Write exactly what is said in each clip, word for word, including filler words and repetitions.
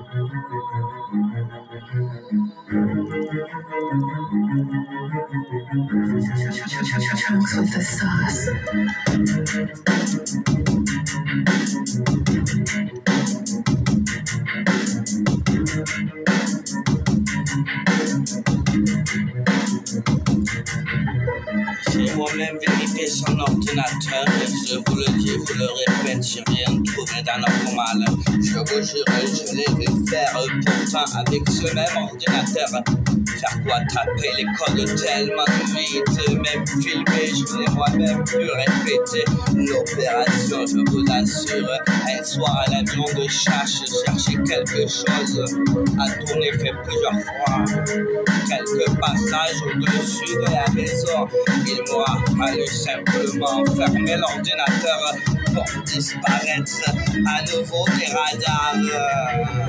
Chunks with the sauce. J'ai moi-même vérifié son ordinateur et je vous le dis, vous le répète, j'ai rien trouvé d'anormal. Je vous jure, je l'ai vu faire pourtant avec ce même ordinateur. Faire quoi? Taper les codes tellement vite, même filmer, je l'ai moi-même pu répéter. L'opération, je vous assure, un soir à l'avion de chasse, je cherchais quelque chose à tourner, fait plusieurs fois. Quelques passages au-dessus de la maison, il m'a fallu simplement fermer l'ordinateur pour disparaître à nouveau des radars.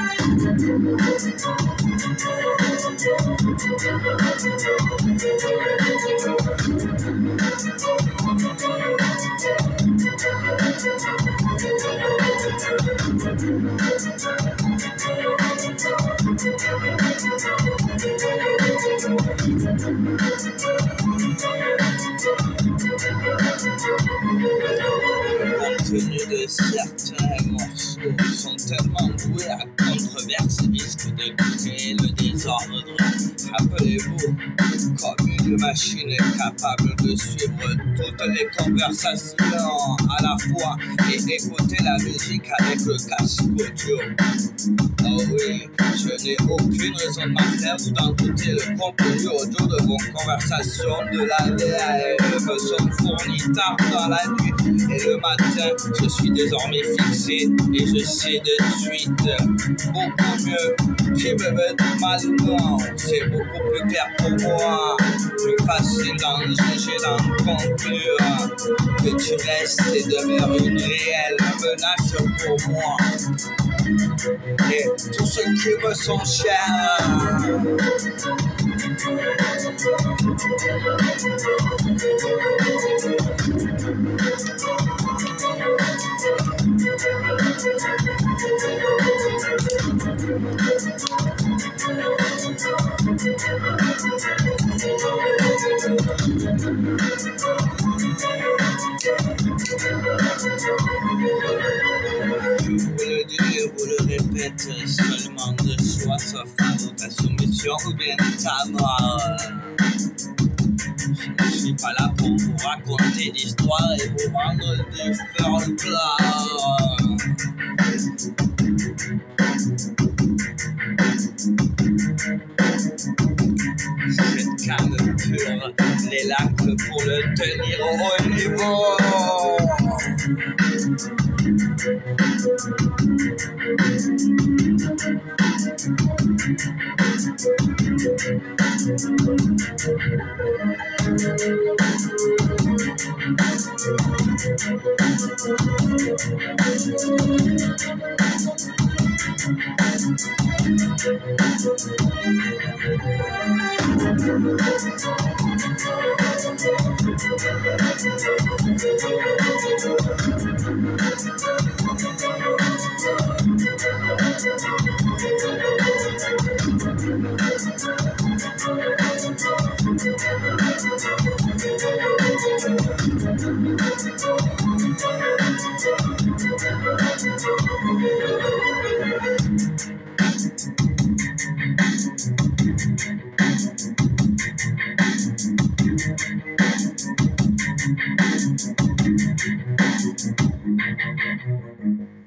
Compte tenu de certains morceaux sont tellement doués à controverse, risquent de créer le désordre. Rappelez-vous, comme une machine est capable de suivre toutes les conversations à la fois et écouter la musique avec le casque audio. Oh oui, je n'ai aucune raison de m'en faire ou d'entouter le contenu audio de vos conversations de la V A L me sont fournis tard dans la nuit et le matin, je suis désormais fixé et je sais de suite beaucoup mieux qui me met du mal. Non, c'est beaucoup plus clair pour moi, plus facile d'en juger, d'en conclure que tu restes et demeures une réelle menace pour moi et tous ceux qui me sont chers. Je vous le dis, vous le répète, seulement de choix, sauf à ta soumission ou bien ta mort. Je ne suis pas là pour vous raconter d'histoires et vous rendre du folklore. Cette canne pure, les lacs pour le tenir au niveau. Thank you.